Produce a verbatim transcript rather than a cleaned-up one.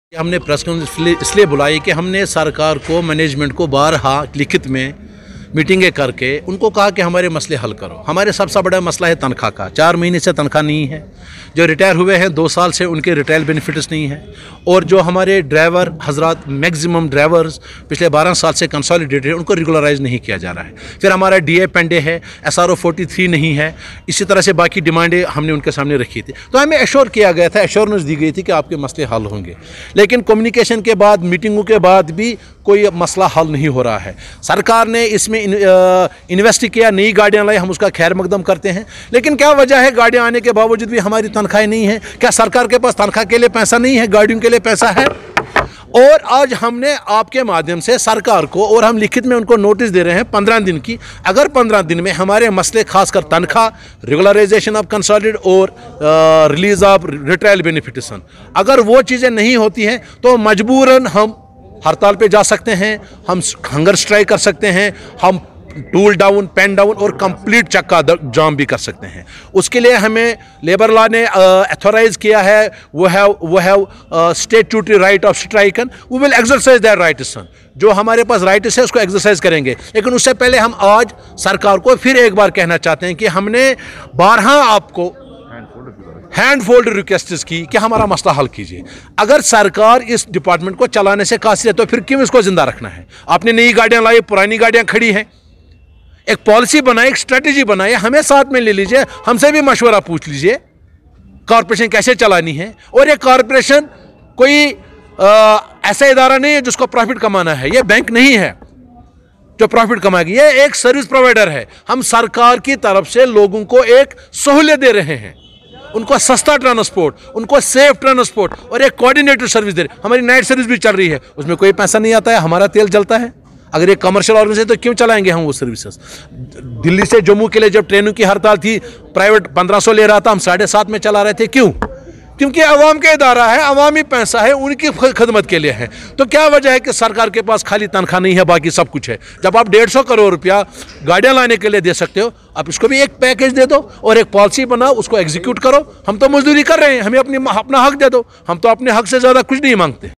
हमने press conference इसलिए बुलाई कि हमने सरकार को, मैनेजमेंट को बारहा लिखित में मीटिंगें करके उनको कहा कि हमारे मसले हल करो। हमारे सबसे बड़ा मसला है तनख्वाह का। चार महीने से तनख्वाह नहीं है। जो रिटायर हुए हैं दो साल से उनके रिटायर बेनिफिट्स नहीं है। और जो हमारे ड्राइवर हजरात, मैक्सिमम ड्राइवर्स पिछले बारह साल से कंसोलिडेटेड है, उनको रेगुलराइज नहीं किया जा रहा है। फिर हमारा डी ए पेंडे है, S R O forty three नहीं है। इसी तरह से बाकी डिमांडें हमने उनके सामने रखी थी। तो हमें एश्योर किया गया था, एश्योरेंस दी गई थी कि आपके मसले हल होंगे। लेकिन कम्युनिकेशन के बाद, मीटिंगों के बाद भी कोई मसला हल नहीं हो रहा है। सरकार ने इसमें इन्वेस्ट किया, नई गाड़ियां लाई, हम उसका खैर मकदम करते हैं। लेकिन क्या वजह है गाड़ियां आने के बावजूद भी हमारी तनख्वाहें नहीं है? क्या सरकार के पास तनख्वाह के लिए पैसा नहीं है? गाड़ियों के लिए पैसा है? और आज हमने आपके माध्यम से सरकार को, और हम लिखित में उनको नोटिस दे रहे हैं पंद्रह दिन की, अगर पंद्रह दिन में हमारे मसले खासकर तनख्वाह, रेगुलराइजेशन ऑफ कंसोलिडेटेड और रिलीज ऑफ रिटायर बेनिफिटेशन, अगर वो चीज़ें नहीं होती हैं तो मजबूरन हम हड़ताल पे जा सकते हैं, हम हंगर स्ट्राइक कर सकते हैं, हम टूल डाउन, पेन डाउन और कंप्लीट चक्का जाम भी कर सकते हैं। उसके लिए हमें लेबर लॉ ने अथोराइज uh, किया है। We have we have statutory right of strike and we will exercise that right. जो हमारे पास राइट्स है उसको एक्सरसाइज करेंगे। लेकिन उससे पहले हम आज सरकार को फिर एक बार कहना चाहते हैं कि हमने बारहा आपको हैंड फोल्ड रिक्वेस्ट की कि हमारा मसला हल कीजिए। अगर सरकार इस डिपार्टमेंट को चलाने से कासिर है तो फिर क्यों इसको जिंदा रखना है? आपने नई गाड़ियां लाई, पुरानी गाड़ियां खड़ी हैं। एक पॉलिसी बनाए, एक स्ट्रेटेजी बनाए, हमें साथ में ले लीजिए, हमसे भी मशवरा पूछ लीजिए कॉरपोरेशन कैसे चलानी है। और ये कॉरपोरेशन कोई आ, ऐसा इदारा नहीं है जिसको प्रॉफिट कमाना है। ये बैंक नहीं है जो प्रॉफिट कमाएगी, ये एक सर्विस प्रोवाइडर है। हम सरकार की तरफ से लोगों को एक सहूलियत दे रहे हैं, उनको सस्ता ट्रांसपोर्ट, उनको सेफ ट्रांसपोर्ट और एक कोऑर्डिनेटेड सर्विस दे रहे। हमारी नाइट सर्विस भी चल रही है, उसमें कोई पैसा नहीं आता है, हमारा तेल जलता है। अगर ये कमर्शियल ऑर्गेनाइजेशन तो क्यों चलाएंगे हम वो सर्विसेज? दिल्ली से जम्मू के लिए जब ट्रेनों की हड़ताल थी, प्राइवेट पंद्रह सौ ले रहा था, हम साढ़े सात में चला रहे थे। क्यों? क्योंकि अवाम का इदारा है, अवामी पैसा है, उनकी खिदमत के लिए है। तो क्या वजह है कि सरकार के पास खाली तनख्वाह नहीं है, बाकी सब कुछ है? जब आप डेढ़ सौ करोड़ रुपया गाड़ियां लाने के लिए दे सकते हो, आप इसको भी एक पैकेज दे दो और एक पॉलिसी बनाओ, उसको एग्जीक्यूट करो। हम तो मजदूरी कर रहे हैं, हमें अपनी अपना हक दे दो। हम तो अपने हक से ज़्यादा कुछ नहीं मांगते।